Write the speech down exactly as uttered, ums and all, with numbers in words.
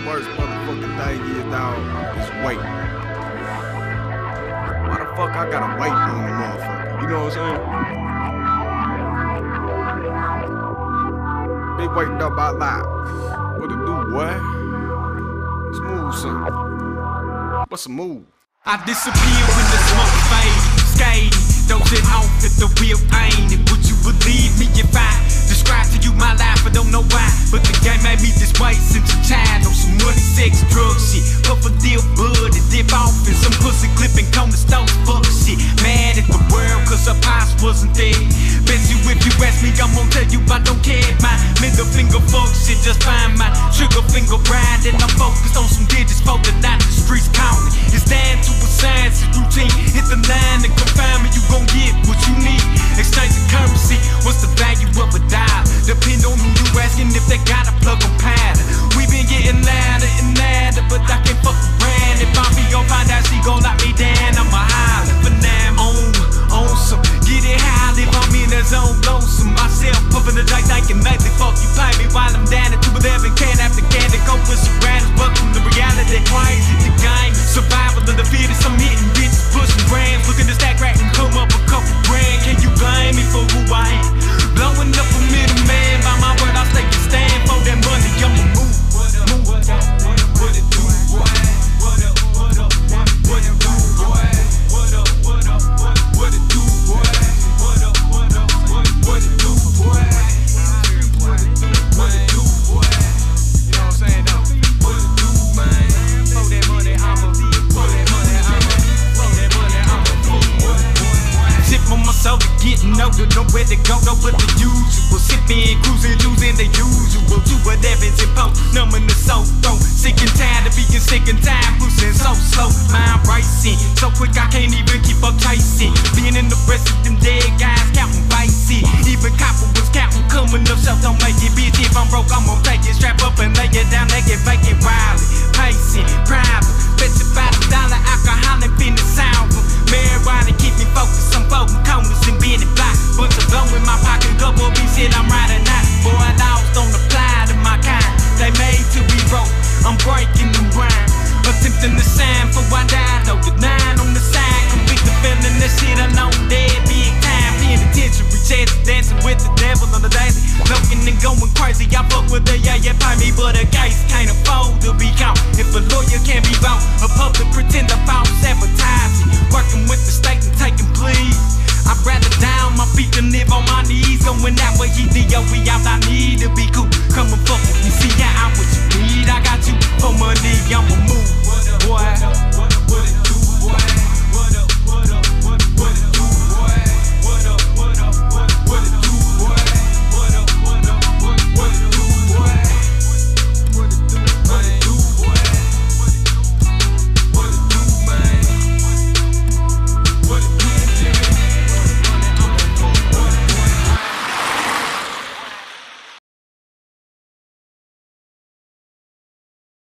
worst motherfucking thing is, dog, is wait. Why the fuck I gotta wait on the motherfucker? You know what I'm saying? Big waiting up out loud. What to do, boy? Smooth something. What's a move? I disappear when the smoke fades, skating, dozing off at the wheel ain't it. Would you believe me if I describe to you my life? I don't know why, but the game made me this way since a child. On some money, sex, drug shit, puff a deal, bud, and dip off in some pussy clipping corner stove, fuck shit. Mad at the world cause her past wasn't there. Bet you if you ask me, I'm gonna tell you I don't care. My middle finger fuck shit, just find my trigger finger right, and I'm focused on some digits, for the night the streets counting. It's down to a science, it's routine. Hit the line and confine me, you gon' get what you need. Exchange the currency, what's the value of a dollar? Depend on who you asking if they got a plug or pattern. We been getting louder and louder, but I can't fuck around. If I'm be gon' find out she gon' lock me down, I'ma holler. For now I'm on, on some, get it high, live I'm in that zone, lonesome. Myself puffin' the dice, thinking maybe fuck you pay me while I'm down into eleven can after can to go with some riders, but from the reality, crazy the game, survival of the fittest. I'm hitting bitches, pushing grams, looking to stack rack and come up a couple grand. Can you blame me for who I am? Blowing up a middleman, by my word I stay to stand for that money. I'ma move, move. What up, what it do, boy? What up, what up, what it do, boy? What up, what up, what it do, boy? What up, what up, what it do, boy? What it do, what it do, boy? You know what I'm saying though? What it do, man? For that money, I'ma for that money, I'ma for that money, I'ma boy. Tip on my soul to getting older, nowhere to go, no but the usual. Sipping, cruising, losing the usual. Do whatever's imposed, numbing the soul throat. Sick and tired of being sick and tired, pushing so slow. Mind racing, so quick I can't even keep up chasing. Being in the breast of them dead guys, counting vices. Even copper was counting, coming up, so don't make it bitch. If I'm broke, I'm gonna take it, strap up and lay it down, make it vacant, wildly. Pacing, private, bet you about a dollar, alcohol and finna sound. Marijuana keep me focused, I'm folding corners and being it block. Bunch of blow in my pocket, double B shit, I'm riding out. Boy, I lost on the fly to my kind. They made to be broke, I'm breaking the rhyme. Attempting to sign for I die, load the nine on the side. Complete the feeling, that shit I know dead, big time. Penitentiary, chest dancing with the devil on the daisy. Looking and going crazy, I fuck with the yeah, yeah, pay me, but the case can't afford.